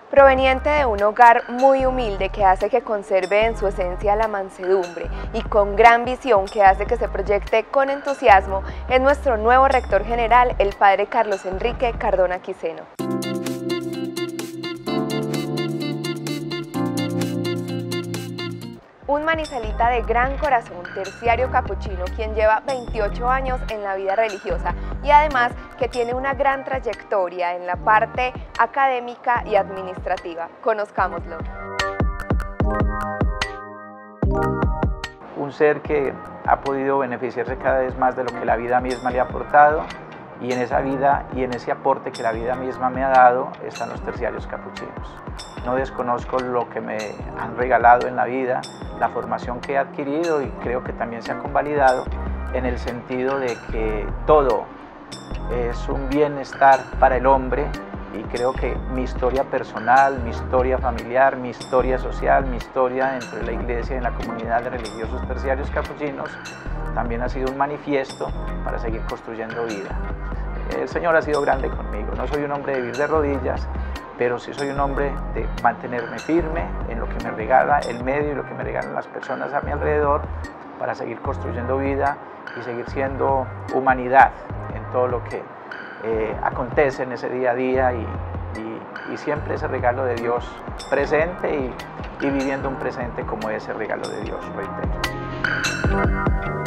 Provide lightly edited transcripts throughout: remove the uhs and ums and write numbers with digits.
Proveniente de un hogar muy humilde que hace que conserve en su esencia la mansedumbre y con gran visión que hace que se proyecte con entusiasmo, es nuestro nuevo rector general, el padre Carlos Enrique Cardona Quiseno. Un manizalita de gran corazón, terciario capuchino, quien lleva 28 años en la vida religiosa y además que tiene una gran trayectoria en la parte académica y administrativa. Conozcámoslo. Un ser que ha podido beneficiarse cada vez más de lo que la vida misma le ha aportado, y en esa vida y en ese aporte que la vida misma me ha dado están los terciarios capuchinos. No desconozco lo que me han regalado en la vida, la formación que he adquirido, y creo que también se ha convalidado en el sentido de que todo es un bienestar para el hombre, y creo que mi historia personal, mi historia familiar, mi historia social, mi historia dentro de la iglesia y en la comunidad de religiosos terciarios capuchinos también ha sido un manifiesto para seguir construyendo vida. El Señor ha sido grande conmigo. No soy un hombre de vivir de rodillas, pero sí soy un hombre de mantenerme firme en lo que me regala el medio y lo que me regalan las personas a mi alrededor, para seguir construyendo vida y seguir siendo humanidad en todo lo que acontece en ese día a día, y siempre ese regalo de Dios presente y viviendo un presente como ese regalo de Dios, reitero.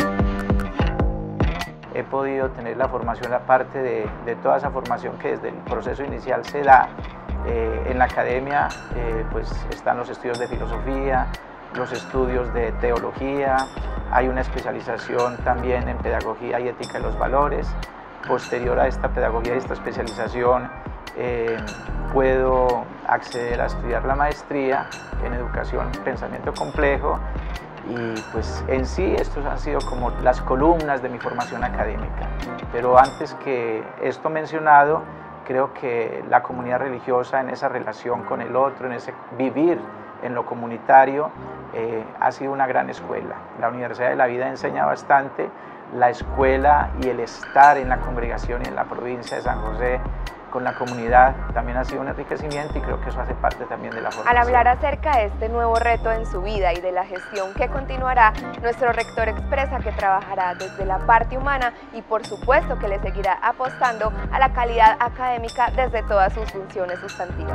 He podido tener la formación, aparte de toda esa formación que desde el proceso inicial se da en la academia, pues están los estudios de filosofía, los estudios de teología, hay una especialización también en pedagogía y ética de los valores. Posterior a esta pedagogía y esta especialización, puedo acceder a estudiar la maestría en educación y pensamiento complejo, y pues en sí estos han sido como las columnas de mi formación académica. Pero antes que esto mencionado, creo que la comunidad religiosa, en esa relación con el otro, en ese vivir en lo comunitario, ha sido una gran escuela. La Universidad de la Vida enseña bastante. La escuela y el estar en la congregación y en la provincia de San José con la comunidad también ha sido un enriquecimiento, y creo que eso hace parte también de la formación. Al hablar acerca de este nuevo reto en su vida y de la gestión que continuará, nuestro rector expresa que trabajará desde la parte humana y por supuesto que le seguirá apostando a la calidad académica desde todas sus funciones sustantivas.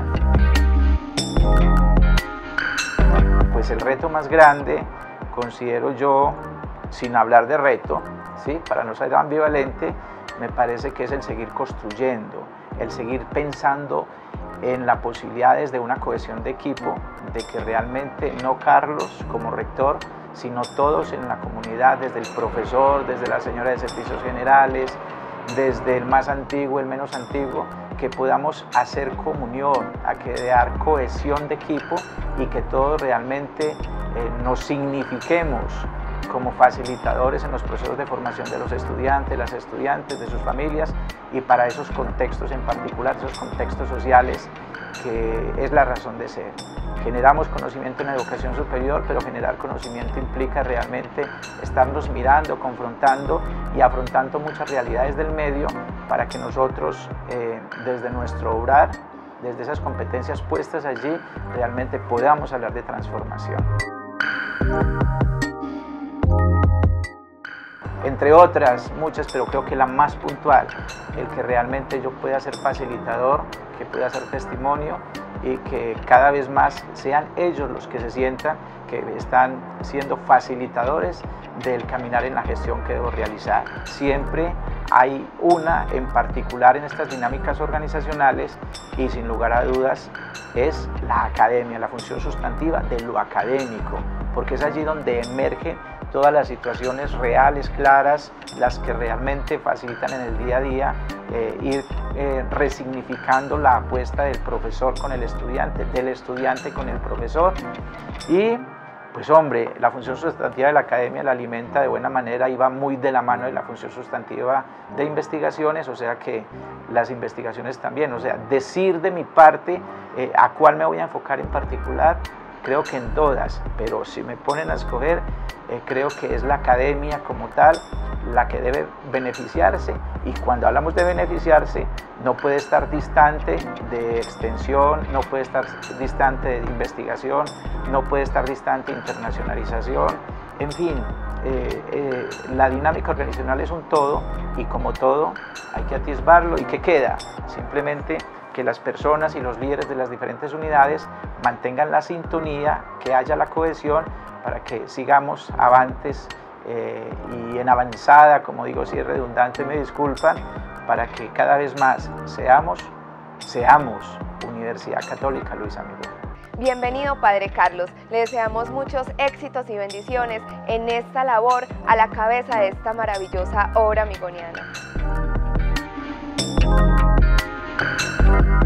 Pues el reto más grande, considero yo, sin hablar de reto, ¿sí?, para no ser ambivalente, me parece que es el seguir construyendo, el seguir pensando en las posibilidades de una cohesión de equipo, de que realmente no Carlos como rector, sino todos en la comunidad, desde el profesor, desde la señora de servicios generales, desde el más antiguo, el menos antiguo, que podamos hacer comunión, a crear cohesión de equipo, y que todos realmente nos signifiquemos como facilitadores en los procesos de formación de los estudiantes, las estudiantes, de sus familias, y para esos contextos en particular, esos contextos sociales, que es la razón de ser. Generamos conocimiento en la educación superior, pero generar conocimiento implica realmente estarnos mirando, confrontando y afrontando muchas realidades del medio, para que nosotros, desde nuestro obrar, desde esas competencias puestas allí, realmente podamos hablar de transformación. Entre otras muchas, pero creo que la más puntual, el que realmente yo pueda ser facilitador, que pueda ser testimonio, y que cada vez más sean ellos los que se sientan que están siendo facilitadores del caminar en la gestión que debo realizar. Siempre hay una en particular en estas dinámicas organizacionales, y sin lugar a dudas es la academia, la función sustantiva de lo académico, porque es allí donde emergen todas las situaciones reales, claras, las que realmente facilitan en el día a día ir resignificando la apuesta del profesor con el estudiante, del estudiante con el profesor. Y pues hombre, la función sustantiva de la academia la alimenta de buena manera y va muy de la mano de la función sustantiva de investigaciones, o sea que las investigaciones también, o sea, decir de mi parte a cuál me voy a enfocar en particular. creo que en todas, pero si me ponen a escoger, creo que es la academia como tal la que debe beneficiarse, y cuando hablamos de beneficiarse no puede estar distante de extensión, no puede estar distante de investigación, no puede estar distante de internacionalización, en fin, la dinámica organizacional es un todo, y como todo hay que atisbarlo. ¿Y qué queda? Simplemente que las personas y los líderes de las diferentes unidades mantengan la sintonía, que haya la cohesión para que sigamos avantes y en avanzada, como digo, si es redundante me disculpan, para que cada vez más seamos Universidad Católica Luis Amigoni. Bienvenido, Padre Carlos. Le deseamos muchos éxitos y bendiciones en esta labor a la cabeza de esta maravillosa obra amigoniana.